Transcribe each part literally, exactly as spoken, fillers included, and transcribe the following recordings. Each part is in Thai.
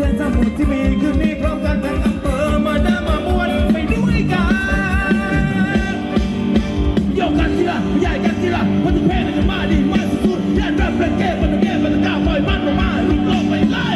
สียงทั้งหมดที่มีคืนนี้พร้อมกันทั้งอำเภอมาได้มาม้วนไปด้วยกันโยกกันทีละใหญ่กันทีละพันธุ์แพ้กันมาดีมากสุดๆย่านรับประเก็บมันแก้มันก้าวปล่อยมันออกมาลุกโลกไปไล่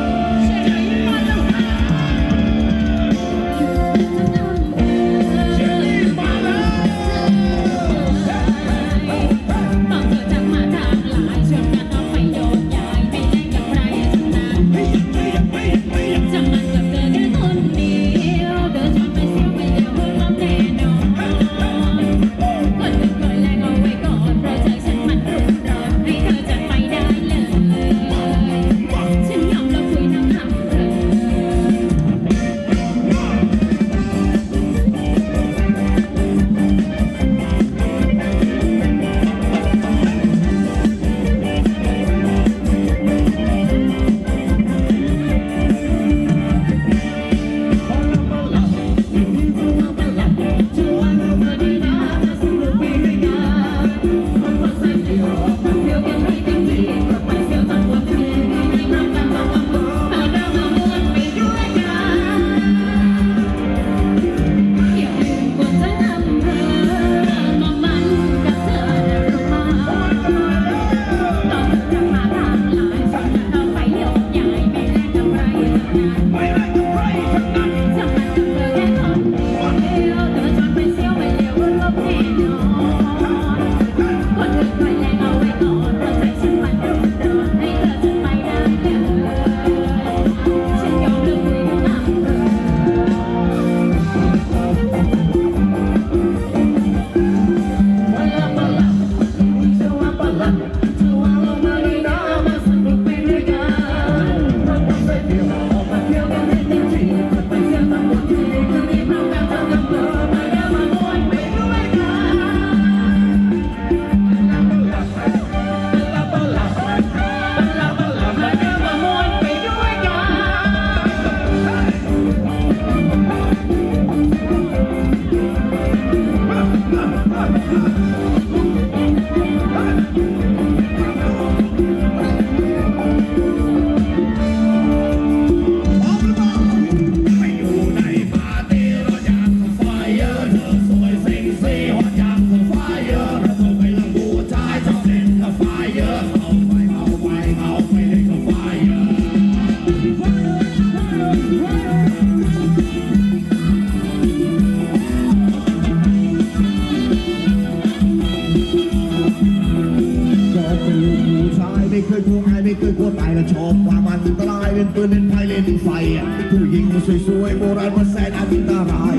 สวยๆโบราณมาแสนอันตราย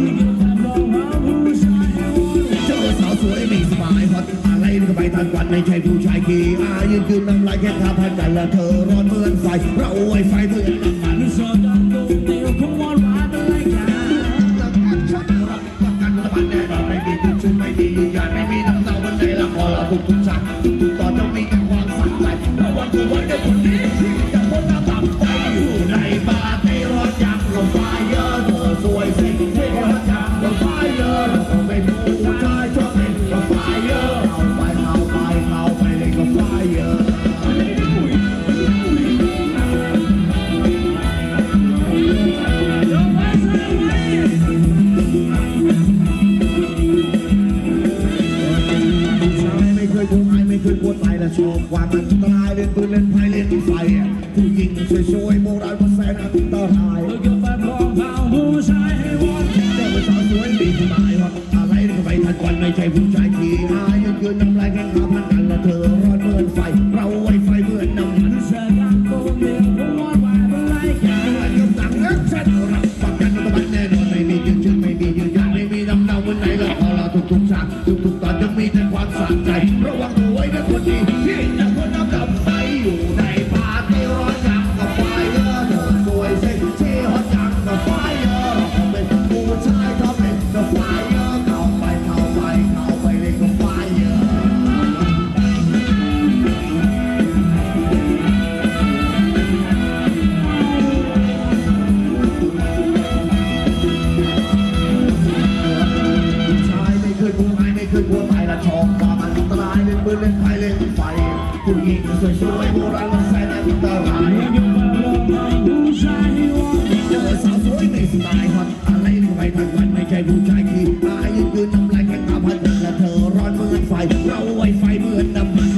เจ้าสาวสวยมีสบายฮอตอะไรก็ไปทันวันไม่ใช่ผู้ชายขี้อายยืนคืนน้ำลายแค่ข้าพันกันละเธอร้อนเหมือนไฟเราไวไฟเพื่อนน้ำมันโซดาโดเดียวคงวอนวานอะไรกันตั้งแต่ฉันรับประกันตะวันแน่นอนไม่มีทุกชุดไม่มียืนยันไม่มีน้ำเน่าวันใดละครเราทุกทุกฉากทุกตอนต้องมีแต่ความสะใจระวังตัวไว้กับคนนี้ที่จะพ้นน้ำต่ำใจอยู่ในบาร์ที่ร้อนจังลงไฟเยอะเธอสวยสิที่ร้อนจังลงไฟเยอะเราต้องเป็นผู้ชายชอบเล่นกับไฟเยอะเข้าไปเข้าไปเข้าไปเล่นกับไฟเยอะชอบความอันตรายเล่นปืนเล่นไพ่เล่นไฟผู้หญิงสวยๆโบราณมาแสนอันตรายเจ้าสาวสวยมีสบายฮอตอะไรก็ไปทันวันไม่ใช่ผู้ชายขี้อายยืนคืนน้ำลายแข่งขาพันกันละเธอร้อนเหมือนไฟเราไวไฟเหมือนน้ำมันเสียงโตเดียวหัววายเป็นไรกันเหมือนกับสั่งรักฉันรับประกันตะวันแน่นอนไม่มียืนชื่อไม่มียืนยันไม่มีน้ำเน่าวันไหนละพอเราทุกๆฉากทุกๆตอนจะมีแต่ความสะใจระวังตัวไว้นะคนดีที่จะพ้นน้ำกับไฟอยู่ในปาร์ตี้ร้อนจังกับไฟเยอะเธอสวยเซ็กซี่ฮอตจังกับไฟเยอะเราเป็นผู้ชายชอบเล่นกับไฟเยอะเข้าไปเข้าไปเข้าไปเล่นกับไฟเยอะชายไม่เคยกลัวใครไม่เคยกลัวใครละชอบความอันตรายเล่นปืนเล่นไฟเล่นไฟผู้หญิงสวยๆโบราณมาแสนอันตรายเจอสาวสวยในสไตล์ฮอตอะไรเข้าไปทั้งวันไม่ใช่ผู้ชายขี้อายยืนยืนน้ำลายแค่ตาพันและเธอร้อนเหมือนไฟเราไวไฟเหมือนน้ำมัน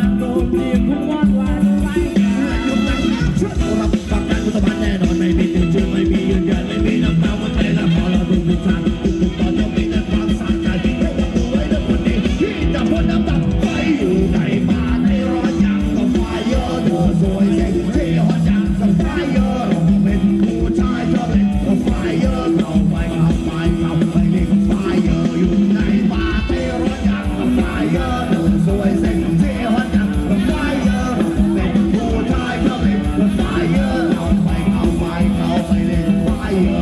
รับประกันคุณสมบัติแน่นอนไม่มีติดเชื้อไม่มียืนยันไม่มีน้ำตามันใจละพอเราดูทุกทางทุกตอนต้องมีแต่ความสะใจเพราะว่าตัวไอ้เรื่องคนนี้ที่จะพ้นน้ำตาไฟอยู่ในบ้านให้ร้อนอย่างกับไฟเยอะเธอสวยเซ็กซี่ฮอตอย่างกับไฟเยอะเราเป็นผู้ชายชอบเล่นกับไฟเยอะเราไปกับไฟเราไปเล่นกับไฟเยอะอยู่ในบ้านให้ร้อนอย่างกับไฟเยอะเธอสวยเซ็กซี่ฮอตอย่างกับไฟเยอะเราเป็นผู้ชายชอบเล่นกับไฟเยอะเราไปกับไฟเราไปเล่นไฟเยอะ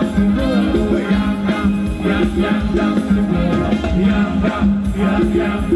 Yeah.